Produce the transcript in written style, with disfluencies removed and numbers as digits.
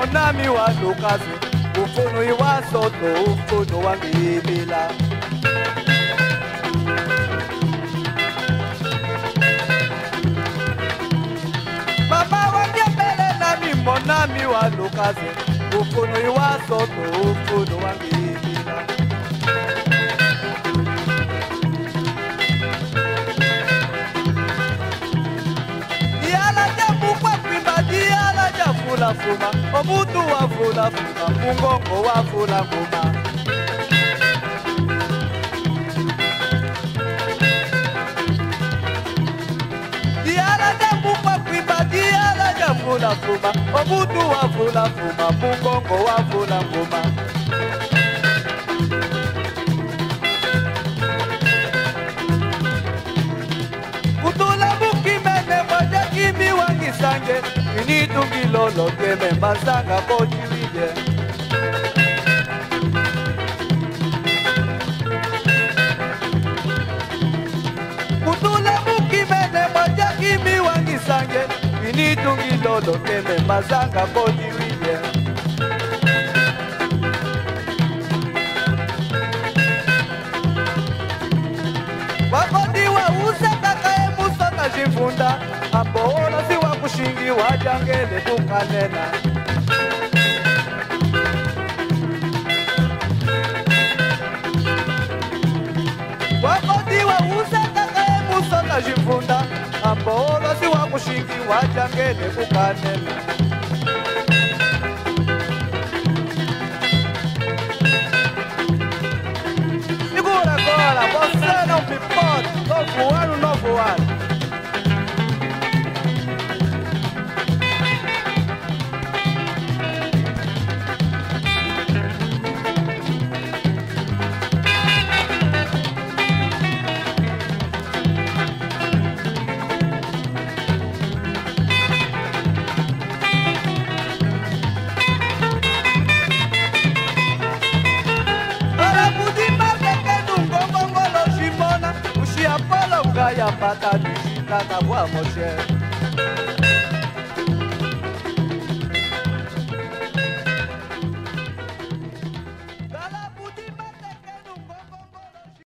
monami wa lukazi ufunu iwasoto ufunu wangibila mama wanyembele nami monami wa lukazi ufunu iwasoto ufunu wangibila yala jabu kwa kwimbaji yala jafula fuma omutu wafula fuma mungongo wafula fuma yala jabu kwa kwimbaji yala jafula fuma omutu wafula fuma mungongo wafula fuma kimi wangisange initungilolo keme mbazanga kojiwije kutula mukimene moja kimi wangisange initungilolo keme mbazanga kojiwije wakodiwa usakakae musaka jifunda hapo ona si wakushingi wajangele tukanena wakodiwa usakakae musaka jifunda hapo ona si wakushingi wajangele tukanena Igura agora, você não me pode, novo ano. Ya pata digita na voix, mon cher.